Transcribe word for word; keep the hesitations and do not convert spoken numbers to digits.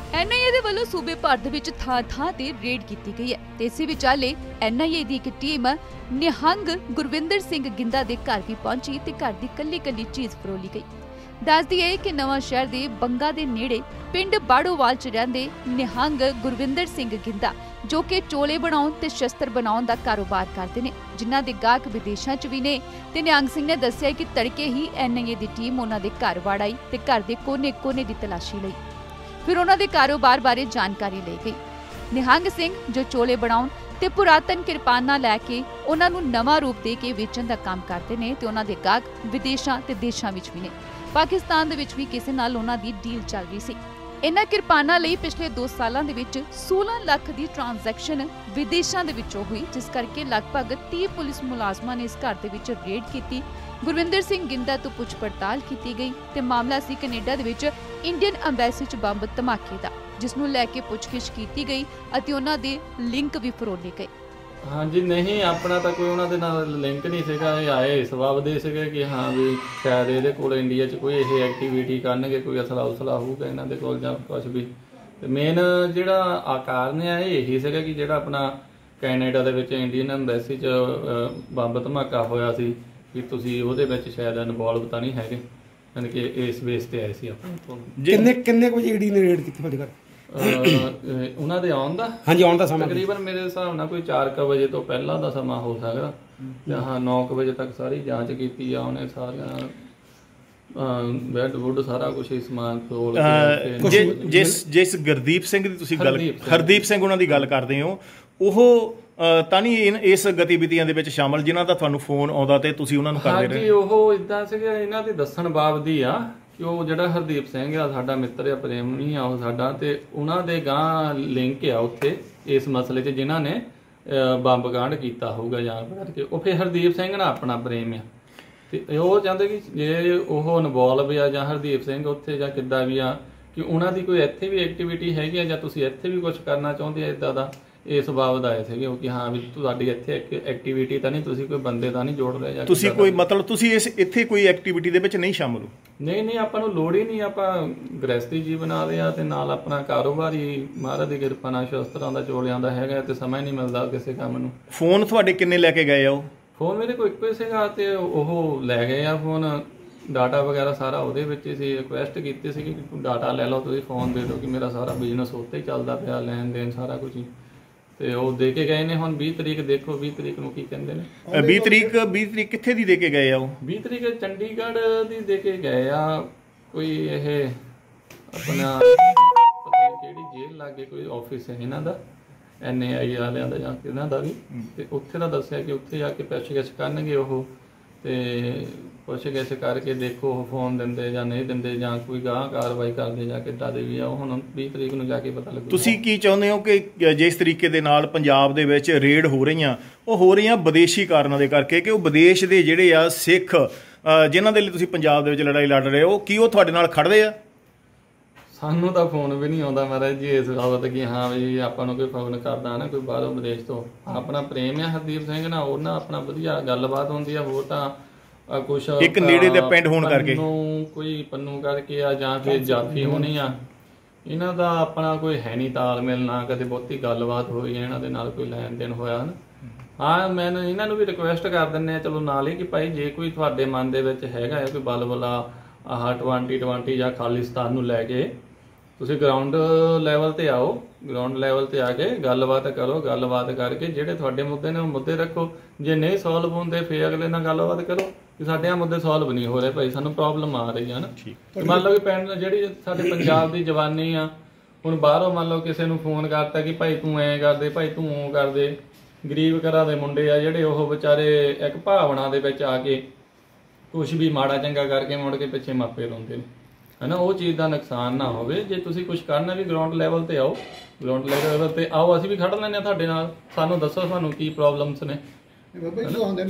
N आई ए दे वल्लों सूबे भर दे विच थां थां ते रेड कीती गई है ते इस विचाले एन आई ए दी एक टीम निहंग गुरविंदर सिंह गिंदा दे घर भी पहुंची ते घर दी कल्ली कल्ली चीज फरोली गई। दस दी है कि नवां शहर दे बंगा दे नेड़े पिंड बाड़ोवाल च रहिंदे निहंग गुरविंदर सिंह गिंदा जो कि चोले बनाउण ते शस्त्र बनाउण दा कारोबार करदे ने, जिन्हां दे गाहक विदेशां च भी ने ते निहंग सिंह ने दस्सिया कि तड़के ही एन आई ए दी टीम उन्हां दे घर वड़ आई ते घर दे कोने कोने दी तलाशी लई। फिर उन्हां दे कारोबार बारे जानकारी ली गई। निहंग सिंह जो चोले बनाउण ते पुरातन किरपानां लैके उन्हां नूं नवां रूप दे के वेचण दा काम करदे ने ते उन्हां दे गाहक विदेशां ते देशां विच भी ने। पाकिस्तान दे विच भी किसी नाल उन्हां दी डील चल रही सी। इन्हां किरपानां लई पिछले दो सालां दे विच सोलह लाख दी ट्रांजैक्शन विदेशां दे विचों हुई, जिस करके लगभग तीस पुलिस मुलाजमां ने इस घर दे विच रेड कीती। गुरविंदर सिंह गिंदा तो पुछ पड़ताल की गई ते मामला सी कनेडा दे विच इंडियन अंबैसी च बंब धमाके दा, जिस नूं लैके पुछगिछ की गई अते उन्हां दे लिंक भी फरोले गए। हाँ जी, नहीं अपना तो कोई उन्होंने नाल लिंक नहीं सीगा, आए इस बाब दे सीगे कि हाँ भी शायद ये कोल इंडिया च कोई ये एक्टिविटी करनगे, कोई असला उसला होगा इन्हों के कोल जां कुछ भी। मेन जिहड़ा कारण है यही सीगा कि जिहड़ा अपना कैनेडा दे विच इंडियन अंबैसी च बंब धमाका होया सी कि तुसीं उहदे विच शायद इनवॉल्व तां नहीं हैगे, यानी कि इस बेस ते आए सी अपने कोल। किन्ने किन्ने वजे ईडी ने रेड कीती तुहाडे घर? ਉਹਨਾਂ ਦੇ ਆਉਣ ਦਾ ਹਾਂਜੀ ਆਉਣ ਦਾ ਸਮਾਂ ਤਕਰੀਬਨ ਮੇਰੇ ਹਿਸਾਬ ਨਾਲ ਕੋਈ ਚਾਰ ਕੁ ਵਜੇ ਤੋਂ ਪਹਿਲਾਂ ਦਾ ਸਮਾਂ ਹੋ ਸਕਦਾ ਜਾਂ ਹਾਂ ਨੌ ਕੁ ਵਜੇ ਤੱਕ ਸਾਰੀ ਜਾਂਚ ਕੀਤੀ ਆ ਉਹਨੇ ਸਾਰਿਆਂ ਬੈੱਡ ਵੁੱਡ ਸਾਰਾ ਕੁਝ ਹੀ ਸਮਾਨ ਤੋਲ ਕੇ ਜਿਸ ਜਿਸ ਗੁਰਦੀਪ ਸਿੰਘ ਦੀ ਤੁਸੀਂ ਗੱਲ ਹਰਦੀਪ ਸਿੰਘ ਉਹਨਾਂ ਦੀ ਗੱਲ ਕਰਦੇ ਹੋ ਉਹ ਤਾਂ ਨਹੀਂ ਇਸ ਗਤੀਵਿਧੀਆਂ ਦੇ ਵਿੱਚ ਸ਼ਾਮਲ ਜਿਨ੍ਹਾਂ ਦਾ ਤੁਹਾਨੂੰ ਫੋਨ ਆਉਂਦਾ ਤੇ ਤੁਸੀਂ ਉਹਨਾਂ ਨੂੰ ਕਰਦੇ ਰਹੇ? ਹਾਂਜੀ ਉਹ ਇਦਾਂ ਸੀਗਾ ਇਹਨਾਂ ਦੇ ਦੱਸਣ ਬਾਬਦੀ ਆ ਕਿ ਉਹ ਜਿਹੜਾ ਹਰਦੀਪ ਸਿੰਘ ਆ ਸਾਡਾ ਮਿੱਤਰ ਆ, ਪ੍ਰੇਮੀ ਆ ਉਹ ਸਾਡਾ, ਤੇ ਉਹਨਾਂ ਦੇ ਗਾਂ ਲਿੰਕ ਆ ਉੱਥੇ ਇਸ ਮਸਲੇ 'ਚ ਜਿਨ੍ਹਾਂ ਨੇ ਬੰਬ ਕਾਂਡ ਕੀਤਾ ਹੋਊਗਾ ਜਾਣ ਕਰਕੇ। ਉਹ ਫਿਰ ਹਰਦੀਪ ਸਿੰਘ ਨਾਲ ਆਪਣਾ ਪ੍ਰੇਮ ਆ ਤੇ ਉਹ ਚਾਹੁੰਦੇ ਕਿ ਜੇ ਉਹ ਇਨਵੋਲਵ ਆ ਜਾਂ ਹਰਦੀਪ ਸਿੰਘ ਉੱਥੇ ਜਾਂ ਕਿੱਦਾਂ ਵੀ ਆ ਕਿ ਉਹਨਾਂ ਦੀ ਕੋਈ ਇੱਥੇ ਵੀ ਐਕਟੀਵਿਟੀ ਹੈਗੀ ਆ ਜਾਂ ਤੁਸੀਂ ਇੱਥੇ ਵੀ ਕੁਝ ਕਰਨਾ ਚਾਹੁੰਦੇ ਆ ਇੱਦਾਂ ਦਾ, ਇਸ ਬਾਬਤ ਆਏ ਸੀਗੇ ਕਿ ਹਾਂ ਵੀ ਤੁਹਾਡੀ ਇੱਥੇ ਐਕਟੀਵਿਟੀ ਤਾਂ ਨਹੀਂ, ਤੁਸੀਂ ਕੋਈ ਬੰਦੇ ਤਾਂ ਨਹੀਂ ਜੋੜ ਰਹੇ ਜਾਂ ਤੁਸੀਂ ਕੋਈ ਮਤਲਬ ਤੁਸੀਂ ਇਸ ਇੱਥੇ ਕੋਈ ਐਕਟੀਵਿਟੀ ਦੇ ਵਿੱਚ ਨਹੀਂ ਸ਼ਾਮਲ ਹੋ? ਨਹੀਂ ਨਹੀਂ, ਆਪਾਂ ਨੂੰ ਲੋੜ ਹੀ ਨਹੀਂ, ਆਪਾਂ ਗ੍ਰਹਿਸਥੀ ਜੀਵਨ ਵਾਲੇ ਆ ਤੇ ਨਾਲ ਆਪਣਾ ਕਾਰੋਬਾਰ ਹੀ ਮਹਾਰਾਜ ਦੀ ਕਿਰਪਾ ਨਾਲ ਸ਼ਸਤਰਾਂ ਦਾ ਚੋਲਿਆਂ ਦਾ ਹੈਗਾ ਤੇ ਸਮਾਂ ਨਹੀਂ ਮਿਲਦਾ ਕਿਸੇ ਕੰਮ ਨੂੰ। ਫੋਨ ਤੁਹਾਡੇ ਕਿੰਨੇ ਲੈ ਕੇ ਗਏ ਆ? ਉਹ ਫੋਨ ਮੇਰੇ ਕੋਲ ਇੱਕੋ ਹੀ ਸੀਗਾ ਤੇ ਉਹ ਲੈ ਗਏ ਆ ਫੋਨ, ਡਾਟਾ ਵਗੈਰਾ ਸਾਰਾ ਉਹਦੇ ਵਿੱਚ ਹੀ ਸੀ। ਰਿਕੁਐਸਟ ਕੀਤੀ ਸੀ ਕਿ ਡਾਟਾ ਲੈ ਲਓ ਤੁਸੀਂ, ਫੋਨ ਦੇ ਦਿਓ ਕਿ ਮੇਰਾ ਸਾਰਾ ਬਿਜ਼ਨਸ ਉੱਤੇ ਹੀ ਚੱਲਦਾ ਪਿਆ, ਲੈਣ ਦੇਣ ਸਾਰਾ ਕੁਝ ਹੀ। ਤੇ ਉਹ ਦੇ ਕੇ ਗਏ ਨੇ। ਹੁਣ ਵੀਹ ਤਰੀਕ ਦੇਖੋ ਵੀਹ ਤਰੀਕ ਨੂੰ ਕੀ ਕਹਿੰਦੇ ਨੇ। ਵੀਹ ਤਰੀਕ ਵੀਹ ਤਰੀਕ ਕਿੱਥੇ ਦੀ ਦੇ ਕੇ ਗਏ ਆ? ਉਹ ਵੀਹ ਤਰੀਕ ਚੰਡੀਗੜ੍ਹ ਦੀ ਦੇ ਕੇ ਗਏ ਆ, ਕੋਈ ਇਹ ਆਪਣਾ ਪਤਾ ਨਹੀਂ ਕਿਹੜੀ ਜੇਲ੍ਹ ਲਾਗੇ ਕੋਈ ਆਫਿਸ ਹੈ ਇਹਨਾਂ ਦਾ, ਐਨ ਏ ਆਈ ਵਾਲਿਆਂ ਦਾ ਜਾਂ ਇਹਨਾਂ ਦਾ ਵੀ, ਤੇ ਉੱਥੇ ਦਾ ਦੱਸਿਆ ਕਿ ਉੱਥੇ ਜਾ ਕੇ ਪੁੱਛਗਿੱਛ ਕਰਨਗੇ ਉਹ, ਤੇ ਪੁੱਛਗਿੱਛ ਕਰਕੇ ਦੇਖੋ ਉਹ ਫੋਨ ਦਿੰਦੇ ਜਾਂ ਨਹੀਂ ਦਿੰਦੇ ਜਾਂ ਕੋਈ ਗਾਹ ਕਾਰਵਾਈ ਕਰਦੇ ਜਾਂ ਕਿੱਦਾਂ ਦੇ ਵੀ ਆ, ਉਹ ਹੁਣ ਵੀਹ ਤਰੀਕ ਨੂੰ ਜਾ ਕੇ ਪਤਾ ਲੱਗੂ। ਤੁਸੀਂ ਕੀ ਚਾਹੁੰਦੇ ਹੋ ਕਿ ਜਿਸ ਤਰੀਕੇ ਦੇ ਨਾਲ ਪੰਜਾਬ ਦੇ ਵਿੱਚ ਰੇਡ ਹੋ ਰਹੀਆਂ ਉਹ ਹੋ ਰਹੀਆਂ ਵਿਦੇਸ਼ੀ ਕਾਰਨਾਂ ਦੇ ਕਰਕੇ, ਕਿ ਉਹ ਵਿਦੇਸ਼ ਦੇ ਜਿਹੜੇ ਆ ਸਿੱਖ ਜਿਨ੍ਹਾਂ ਦੇ ਲਈ ਤੁਸੀਂ ਪੰਜਾਬ ਦੇ ਵਿੱਚ ਲੜਾਈ ਲੜ ਰਹੇ ਹੋ, ਕੀ ਉਹ ਤੁਹਾਡੇ ਨਾਲ ਖੜਦੇ ਆ? ਸਾਨੂੰ ਤਾਂ ਫੋਨ ਵੀ ਨਹੀਂ ਆਉਂਦਾ ਮਹਾਰਾਜ ਜੀ ਇਸ ਬਾਬਤ ਕਿ ਹਾਂ ਵੀ ਆਪਾਂ ਨੂੰ ਕੋਈ ਫੋਨ ਕਰਦਾ ਨਾ ਕੋਈ ਬਾਹਰੋਂ ਵਿਦੇਸ਼ ਤੋਂ। ਆਪਣਾ ਪ੍ਰੇਮ ਆ ਹਰਦੀਪ ਸਿੰਘ ਨਾਲ, ਉਹਨਾਂ ਆਪਣਾ ਵਧੀਆ ਗੱਲਬਾਤ ਹੁੰਦੀ ਆ। ਹੋਰ ਤਾਂ ਕੁਛ ਇੱਕ ਨੇੜੇ ਦੇ ਪਿੰਡ ਹੋਣ ਕਰਕੇ ਕੋਈ ਪੰਨੂ ਕਰਕੇ ਆ ਜਾਂ ਫਿਰ ਜਾਫੀ ਹੋਣੀ ਆ, ਇਹਨਾਂ ਦਾ ਆਪਣਾ ਕੋਈ ਹੈ ਨਹੀਂ ਤਾਲਮੇਲ, ਨਾ ਕਦੇ ਬਹੁਤੀ ਗੱਲਬਾਤ ਹੋਈ ਹੈ ਇਹਨਾਂ ਦੇ ਨਾਲ, ਕੋਈ ਲੈਣ ਦੇਣ ਹੋਇਆ ਨਾ। ਹਾਂ ਮੈਂ ਇਹਨਾਂ ਨੂੰ ਵੀ ਰਿਕੁਐਸਟ ਕਰ ਦਿੰਦੇ ਆ ਚਲੋ ਨਾਲ ਹੀ ਕਿ ਭਾਈ ਜੇ ਕੋਈ ਤੁਹਾਡੇ ਮਨ ਦੇ ਵਿੱਚ ਹੈਗਾ ਕੋਈ ਬਲਬਲਾ ਆਹ ਟਵੰਟੀ ਟਵੰਟੀ ਜਾਂ ਖਾਲਿਸਤਾਨ ਨੂੰ ਲੈ ਕੇ, ਤੁਸੀਂ ਗਰਾਊਂਡ ਲੈਵਲ ਤੇ ਆਓ, ਗਰਾਊਂਡ ਲੈਵਲ ਤੇ ਆ ਕੇ ਗੱਲਬਾਤ ਕਰੋ, ਗੱਲਬਾਤ ਕਰਕੇ ਜਿਹੜੇ ਤੁਹਾਡੇ ਮੁੱਦੇ ਨੇ ਉਹ ਮੁੱਦੇ ਰੱਖੋ। ਜੇ ਨਹੀਂ ਸੋਲਵ ਹੁੰਦੇ ਫਿਰ ਅਗਲੇ ਨਾਲ ਗੱਲਬਾਤ ਕਰੋ ਕਿ ਸਾਡੇ ਆ ਮੁੱਦੇ ਸੋਲਵ ਨਹੀਂ ਹੋ ਰਹੇ ਭਾਈ, ਸਾਨੂੰ ਪ੍ਰੋਬਲਮ ਆ ਰਹੀ ਹੈ ਨਾ। ਮੰਨ ਲਓ ਕਿ ਪਿੰਡ ਜਿਹੜੀ ਸਾਡੇ ਪੰਜਾਬ ਦੀ ਜਵਾਨੀ ਆ, ਹੁਣ ਬਾਹਰੋਂ ਮੰਨ ਲਓ ਕਿਸੇ ਨੂੰ ਫੋਨ ਕਰਤਾ ਕਿ ਭਾਈ ਤੂੰ ਐਂ ਕਰਦੇ, ਭਾਈ ਤੂੰ ਉਹ ਕਰਦੇ, ਗਰੀਬ ਘਰਾਂ ਦੇ ਮੁੰਡੇ ਆ ਜਿਹੜੇ ਉਹ ਵਿਚਾਰੇ ਇੱਕ ਭਾਵਨਾ ਦੇ ਵਿੱਚ ਆ ਕੇ ਕੁਛ ਵੀ ਮਾੜਾ ਚੰਗਾ ਕਰਕੇ ਮੁੜ ਕੇ ਪਿੱਛੇ ਮਾਪੇ ਰੋਂਦੇ ਨੇ, ਹੈ ਨਾ। ਉਹ ਚੀਜ਼ ਦਾ ਨੁਕਸਾਨ ਨਾ ਹੋਵੇ। ਜੇ ਤੁਸੀਂ ਕੁਛ ਕਰਨਾ ਵੀ ਗਰਾਊਂਡ ਲੈਵਲ ਤੇ ਆਓ, ਗਰਾਊਂਡ ਲੈਵਲ ਤੇ ਆਓ, ਅਸੀਂ ਵੀ ਖੜ ਲੈਂਦੇ ਹਾਂ ਤੁਹਾਡੇ ਨਾਲ। ਸਾਨੂੰ ਦੱਸੋ ਤੁਹਾਨੂੰ ਕੀ ਪ੍ਰੋਬਲਮਸ ਨੇ।